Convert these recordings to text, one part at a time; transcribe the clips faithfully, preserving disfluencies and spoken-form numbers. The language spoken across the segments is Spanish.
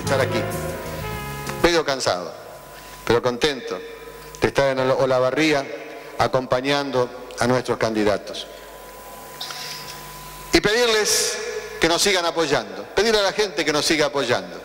estar aquí, medio cansado, pero contento de estar en Olavarría acompañando a nuestros candidatos. Y pedirles que nos sigan apoyando, pedirle a la gente que nos siga apoyando,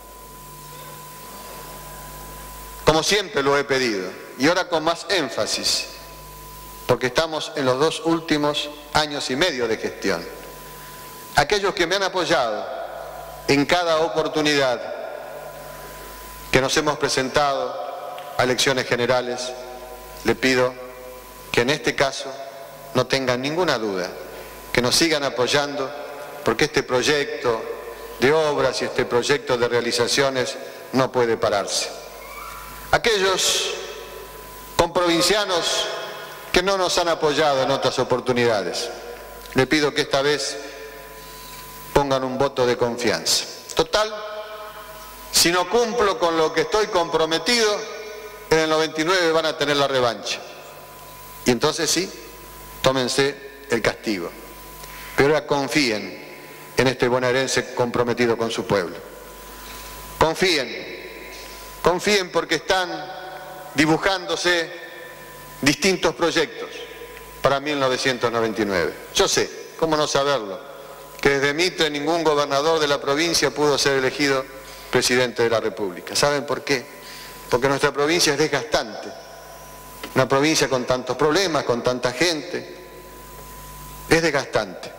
como siempre lo he pedido, y ahora con más énfasis, porque estamos en los dos últimos años y medio de gestión. Aquellos que me han apoyado en cada oportunidad que nos hemos presentado a elecciones generales, le pido que en este caso no tengan ninguna duda, que nos sigan apoyando, porque este proyecto de obras y este proyecto de realizaciones no puede pararse. Aquellos comprovincianos que no nos han apoyado en otras oportunidades, le pido que esta vez pongan un voto de confianza. Total, si no cumplo con lo que estoy comprometido, en el noventa y nueve van a tener la revancha. Y entonces sí, tómense el castigo. Pero ahora confíen en este bonaerense comprometido con su pueblo. Confíen, confíen porque están dibujándose distintos proyectos para mil novecientos noventa y nueve. Yo sé, cómo no saberlo, que desde Mitre ningún gobernador de la provincia pudo ser elegido presidente de la República. ¿Saben por qué? Porque nuestra provincia es desgastante. Una provincia con tantos problemas, con tanta gente, es desgastante.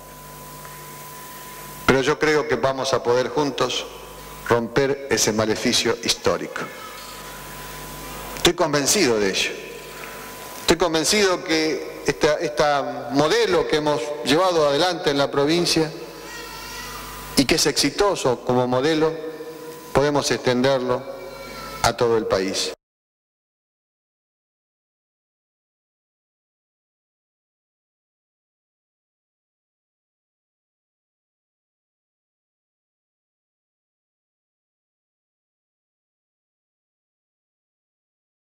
Pero yo creo que vamos a poder juntos romper ese maleficio histórico. Estoy convencido de ello. Estoy convencido que este, este modelo que hemos llevado adelante en la provincia y que es exitoso como modelo, podemos extenderlo a todo el país.